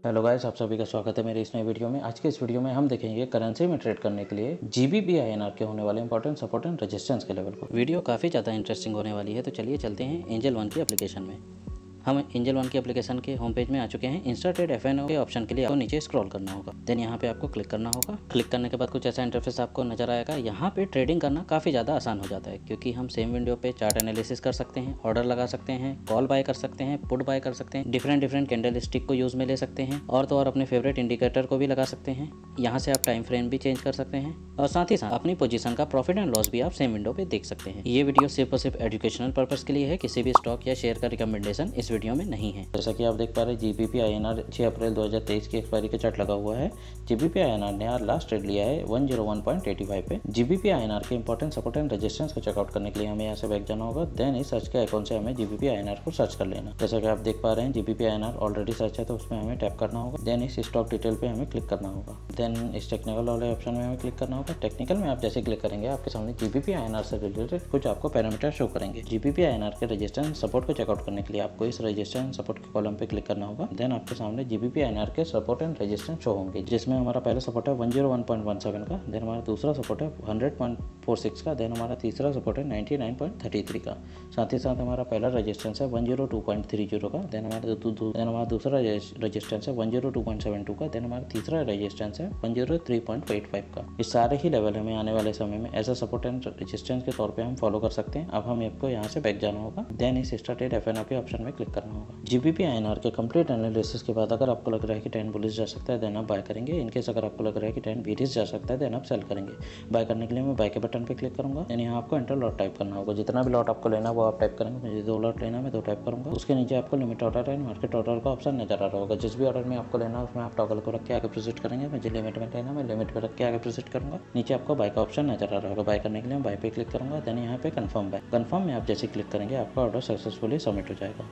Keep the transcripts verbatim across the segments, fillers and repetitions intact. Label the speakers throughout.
Speaker 1: Hello guys, आप सभी का स्वागत है मेरे इस नए वीडियो में। आज के इस वीडियो में हम देखेंगे करेंसी में ट्रेड करने के लिए जीबीपी आईएनआर के होने वाले इंपॉर्टेंट सपोर्ट एंड रेजिस्टेंस के लेवल को। वीडियो काफ़ी ज़्यादा इंटरेस्टिंग होने वाली है, तो चलिए चलते हैं एंजल वन की एप्लीकेशन में। हम एंजल वन की एप्लीकेशन के होम पेज में आ चुके हैं। इंस्टा ट्रेड एफएनओ के ऑप्शन के लिए आपको नीचे स्क्रॉल करना होगा, देन यहाँ पे आपको क्लिक करना होगा। क्लिक करने के बाद कुछ ऐसा इंटरफेस आपको नजर आएगा। यहाँ पे ट्रेडिंग करना काफ़ी ज़्यादा आसान हो जाता है, क्योंकि हम सेम विंडो पे चार्ट एनालिसिस कर सकते हैं, ऑर्डर लगा सकते हैं, कॉल बाय कर सकते हैं, पुट बाय कर सकते हैं, डिफरेंट डिफरेंट कैंडल स्टिक को यूज़ में ले सकते हैं, और तो और अपने फेवरेट इंडिकेटर को भी लगा सकते हैं। यहाँ से आप टाइम फ्रेम भी चेंज कर सकते हैं, और साथ ही साथ अपनी पोजीशन का प्रॉफिट एंड लॉस भी आप सेम विंडो पे देख सकते हैं। ये वीडियो सिर्फ और सिर्फ एजुकेशनल पर्पस के लिए है, किसी भी स्टॉक या शेयर का रिकमेंडेशन इस वीडियो में नहीं है। जैसा कि आप देख पा रहे हैं, जीबीपी आईएनआर छह अप्रैल दो हज़ार तेईस की एक्सपायरी का चार्ट लगा हुआ है। जीबीपी आईएनआर ने आज लास्ट ट्रेड लिया है एक सौ एक पॉइंट एटी फाइव पे। जीबीपी आईएनआर के इंपॉर्टेंट सपोर्ट एंड रेजिस्टेंस को चेकआउट करने के लिए हमें यहाँ से बैक जाना होगा। देन इस सर्च के आइकॉन से हमें जीबीपी आईएनआर को सर्च कर लेना। जैसा कि आप देख पा रहे हैं, जीबीपी आईएनआर ऑलरेडी सर्च है, तो उसमें हमें टैप करना होगा। देन इस स्टॉक डिटेल पे हमें क्लिक करना होगा। देन इस टेक्निकल वाले ऑप्शन में हमें क्लिक करना होगा। टेक्निकल में आप जैसे क्लिक करेंगे, आपके सामने जीबीपी आईएनआर से रिलेटेड कुछ आपको पैरामीटर शो करेंगे। जीबीपी आईएनआर के रेजिस्टेंस सपोर्ट को चेकआउट करने के लिए आपको इस रेजिस्टेंस सपोर्ट के कॉलम पे क्लिक करना होगा। देन आपके सामने जीबीपी आईएनआर के सपोर्ट एंड रेजिस्टेंस शो होंगे, जिसमें हमारा पहला सपोर्ट है एक सौ एक पॉइंट वन सेवन का। देन हमारा दूसरा सपोर्ट है हंड्रेड पॉइंट फोर सिक्स का। देन हमारा तीसरा सपोर्ट है ninety nine point thirty three का। साथ ही साथ हमारा पहला रेजिस्टेंस है एक सौ टू पॉइंट थ्री जीरो का। देन हमारा देन हमारा दूसरा रेजिस्टेंस है एक सौ टू पॉइंट सेवन टू का। देन हमारा तीसरा रेजिस्टेंस है एक सौ थ्री पॉइंट एट फाइव का। इस सारे ही लेवल हमें आने वाले समय में as a support and resistance के तौर पे हम फॉलो कर सकते हैं। अब हमें आपको यहाँ से बैक जाना होगा। देन इस स्टार्टेड एफएनओ के ऑप्शन में क्लिक करना होगा। जीबीपी आईएनआर के कंप्लीट एनालिसिस के बाद अगर आपको लग रहा है कि टेन बुलिश जा सकता है, देन आप बाय करेंगे। इनकेस अगर आपको लग रहा है कि टेन बीरिश जा सकता है, देन आप सेल करेंगे। बाय करने के लिए मैं बाय के बटन पे क्लिक करूंगा। देन यहाँ आपको एंटर लॉट टाइप करना होगा। जितना भी लॉट आपको लेना है वो आप टाइप करेंगे। मुझे दो लॉट लेना है, मैं दो टाइप करूंगा। उसके नीचे आपको limit order and market order का ऑप्शन नजर आ रहा होगा। जिस भी ऑर्डर में आपको लेना है उसमें आप टॉगल को रख के आगे प्रोसीड करेंगे। मुझे लिमिट में लेना, मैं लिमिट पे रख के आगे प्रोसीड करूंगा। नीचे आपको बाय का ऑप्शन नजर आ रहा होगा। बाय करने के लिए मैं बाय पे क्लिक करूंगा। देन यहाँ पे कंफर्म बाय। कंफर्म में आप जैसे क्लिक करेंगे, आपका ऑर्डर सक्सेसफुली सबमिट हो जाएगा।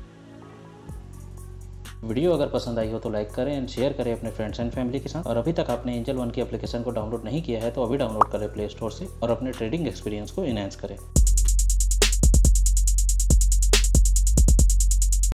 Speaker 1: वीडियो अगर पसंद आई हो तो लाइक करें एंड शेयर करें अपने फ्रेंड्स एंड फैमिली के साथ। और अभी तक आपने एंजल वन की एप्लीकेशन को डाउनलोड नहीं किया है तो अभी डाउनलोड करें प्ले स्टोर से और अपने ट्रेडिंग एक्सपीरियंस को इनहेंस करें।